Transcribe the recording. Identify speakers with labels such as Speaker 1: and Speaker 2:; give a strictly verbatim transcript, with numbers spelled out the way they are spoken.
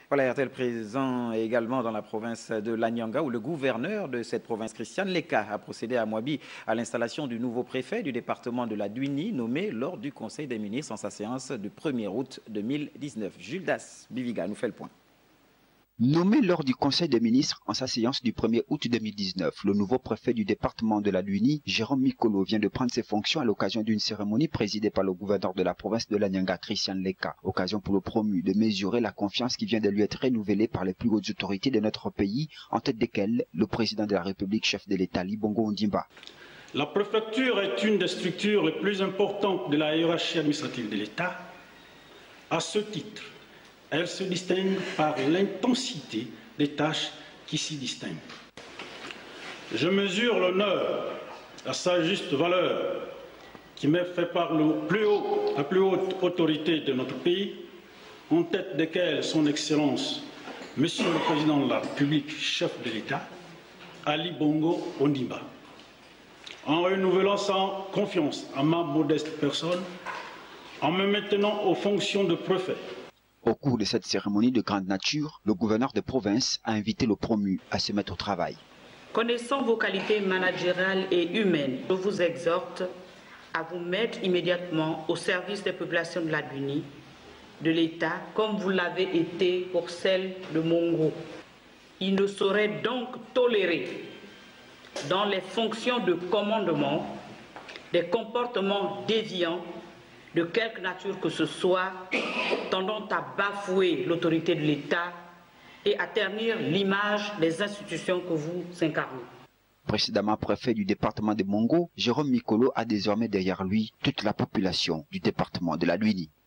Speaker 1: Voilà, R T L présent également dans la province de l'Anyanga où le gouverneur de cette province, Christian Leka, a procédé à Moabi à l'installation du nouveau préfet du département de la Duini, nommé lors du Conseil des ministres en sa séance du premier août deux mille dix-neuf. Jules Das Biviga nous fait le point.
Speaker 2: Nommé lors du Conseil des ministres en sa séance du premier août deux mille dix-neuf, le nouveau préfet du département de la Duini, Jérôme Mikolo, vient de prendre ses fonctions à l'occasion d'une cérémonie présidée par le gouverneur de la province de l'Anyanga, Christian Leka. Occasion pour le promu de mesurer la confiance qui vient de lui être renouvelée par les plus hautes autorités de notre pays, en tête desquelles le président de la République, chef de l'État, Ali Bongo Ondimba.
Speaker 3: La préfecture est une des structures les plus importantes de la hiérarchie administrative de l'État. À ce titre, elle se distingue par l'intensité des tâches qui s'y distinguent. Je mesure l'honneur à sa juste valeur qui m'est fait par le plus haut, la plus haute autorité de notre pays, en tête desquelles son Excellence, Monsieur le Président de la République, chef de l'État, Ali Bongo Ondimba. En renouvelant sa confiance à ma modeste personne, en me maintenant aux fonctions de préfet.
Speaker 2: Au cours de cette cérémonie de grande nature, le gouverneur de province a invité le promu à se mettre au travail.
Speaker 4: Connaissant vos qualités managériales et humaines, je vous exhorte à vous mettre immédiatement au service des populations de la Duini, de l'État, comme vous l'avez été pour celle de Mongo. Il ne saurait donc tolérer, dans les fonctions de commandement, des comportements déviants de quelque nature que ce soit, tendant à bafouer l'autorité de l'État et à ternir l'image des institutions que vous incarnez.
Speaker 2: Précédemment préfet du département de Mongo, Jérôme Mikolo a désormais derrière lui toute la population du département de la Duini.